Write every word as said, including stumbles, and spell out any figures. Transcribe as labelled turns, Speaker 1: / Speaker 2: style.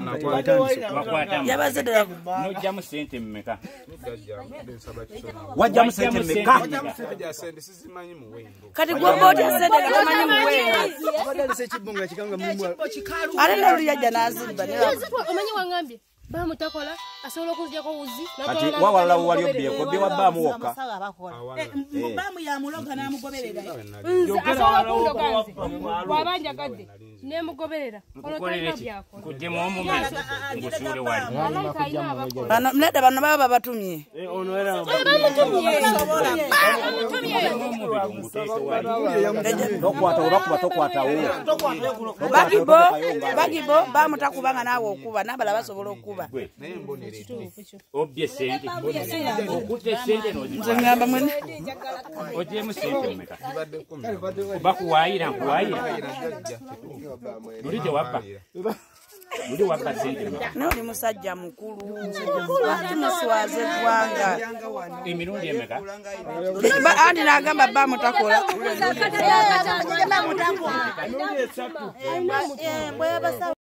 Speaker 1: Yabazadde
Speaker 2: nojjamu sente mmeka?
Speaker 1: wajjamu sente mmeka? Kati gw'oba otya sente nga tamanyi muwendo. Ate n'oluli yajja n'azibba.
Speaker 3: Omanyi wangambye bamutakola asobola okuzijako wuzi.
Speaker 2: Kati wawalala wali obbyeko bye wabbaamu wokka.
Speaker 4: Mubamu yamuloga n'amugoberera.
Speaker 3: Asobola okundoga nze bw'abanjagadde nemugoberera.
Speaker 2: Kuddemu omumezi ngusuule wali.
Speaker 1: Bano mledda bano baba babatumye.
Speaker 2: Tokwata olakuba tokwatawo.
Speaker 1: Bagibo bagibo bamutakubanga naawe okuba n'abala basobola okuba.
Speaker 2: Obye sente. Okutte sente
Speaker 1: Nze ngamba mwene.
Speaker 2: ogyemu sente mmeka? Bakuwaayira nkuwaayira. Luli tewabba. Luli wabba sente mmeka?
Speaker 1: N'oli musajja mukulu. Lwaki muswaze eggwanga?
Speaker 2: Emirundi emeka?
Speaker 1: Anti n'agamba bamutakola.